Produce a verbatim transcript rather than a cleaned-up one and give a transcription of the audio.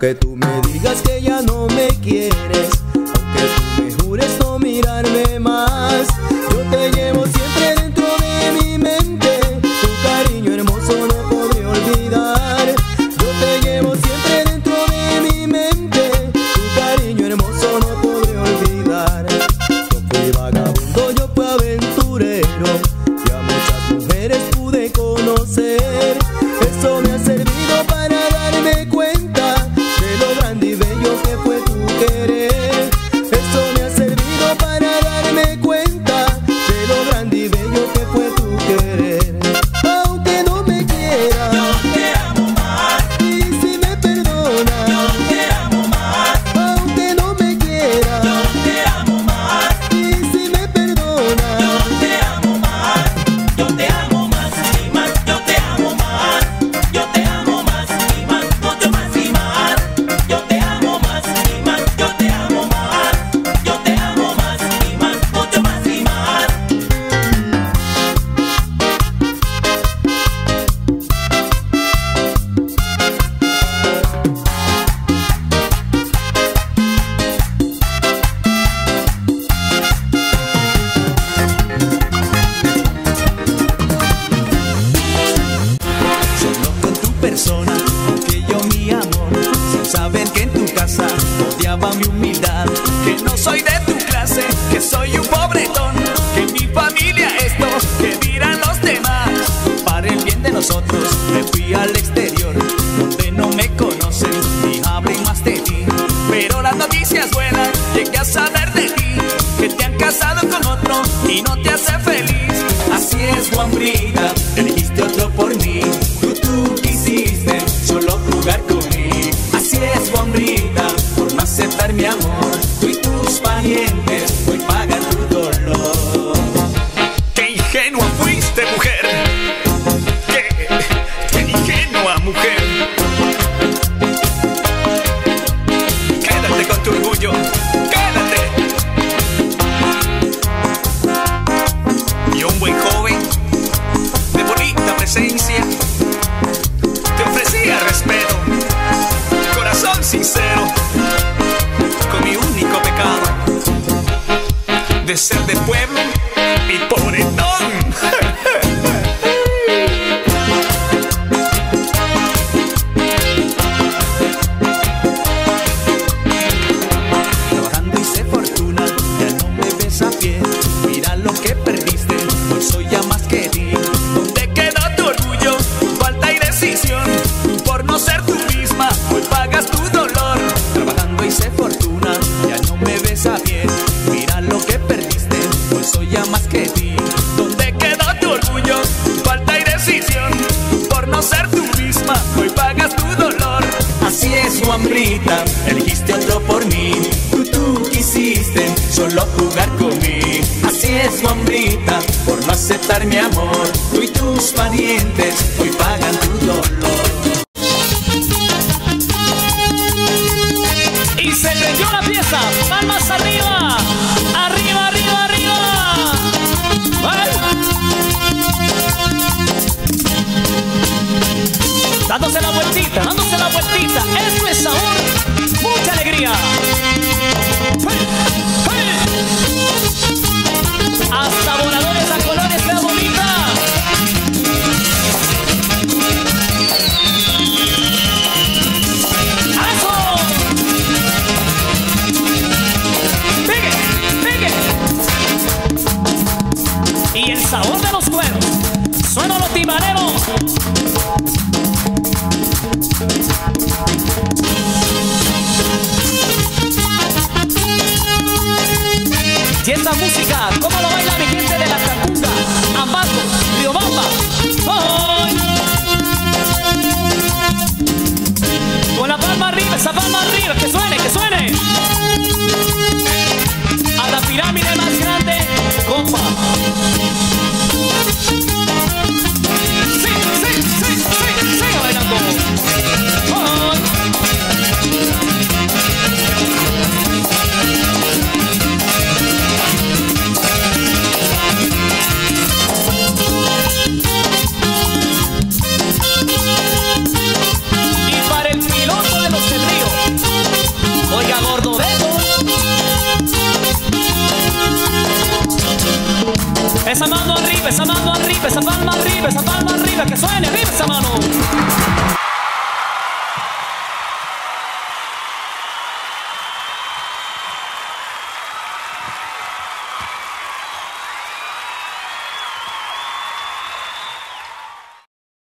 Aunque tú me digas que ya no me quieres, aunque tú me jures no mirarme más, yo te llevo siempre dentro de mi mente. Tu cariño hermoso no podré olvidar. Yo te llevo siempre dentro de mi mente. Tu cariño hermoso no podré olvidar. Yo fui vagabundo, yo fui aventurero, y a muchas mujeres pude conocer. Eso me ha servido para darme cuenta de lo grande y bello que fue tu querer. Eso me ha servido para darme cuenta de lo grande y bello que fue tu querer. Aunque no me quieras, yo te amo más. Y si me perdonas, yo te amo más. aunque no me quieras, yo te amo más. Y si me perdonas, yo te amo más. Yo te amo más y más. Yo te amo más. Yo te amo más y más. Mucho más y más. Yo te amo más y más. Yo te amo más. Yo te amo más y más. Mucho más y más. Solo con tu persona, que yo mi amor, sin saber que en tu casa odiaba mi humildad, que no soy de tu clase, que soy un pobretón, que mi familia esto, que dirán los demás. Para el bien de nosotros me fui al exterior, donde no me conocen ni hablen más de ti. Pero las noticias buenas, llegué a saber de ti, que te han casado con otro y no te hace feliz. Así es, Juanbrita, elegiste otro por mí. Tú, tú quisiste solo jugar conmigo. Así es, Juanbrita, por no aceptar mi amor, tú y tus parientes hoy pagan tu dolor. ¡Qué ingenua fuiste, mujer! ¡Qué, qué ingenua mujer! Quédate con tu orgullo, quédate. Y un buen joven de bonita presencia te ofrecía respeto, corazón sincero, con mi único pecado de ser de pueblo y pobretón. Trabajando hice fortuna, ya no me ves a pie. Mira lo que perdiste, hoy soy ya más que ti. ¿Dónde quedó tu orgullo, tu falta y decisión? Tú por no ser tú misma, hoy pagas tu dolor. Trabajando hice fortuna, ya no me ves a bien. Mira lo que perdiste, hoy soy ya más que ti. ¿Dónde quedó tu orgullo, tu falta y decisión? Tú por no ser tú misma, hoy pagas tu dolor. Así es, Juanbrita, elegiste otro por mí. Tú, tú quisiste solo jugar conmigo. Así es, Juanbrita, por no aceptar mi amor, tú y tus parientes hoy pagan tu dolor. Y se creyó la pieza, palmas arriba, arriba, arriba, arriba. ¡Ay! Dándose la vueltita, dándose la vueltita. Esto es sabor, mucha alegría. ¡Hey! ¡Hey! Hasta voladores a colores de bonita. ¡Eso! ¡Pegue! ¡Pegue! Y el sabor de los cueros. Suenan los timbareros. Y esta música, ¿cómo lo baila mi gente de la Cacunga, Ambato, Riobamba? ¡Ay! Con la palma arriba, esa palma arriba, que suene, que suene. A la pirámide más grande, compa. Sí, sí, sí, sí, sigue bailando. ¡Ay! Esa mano arriba, esa mano arriba, esa palma arriba, esa palma arriba, que suene arriba esa mano.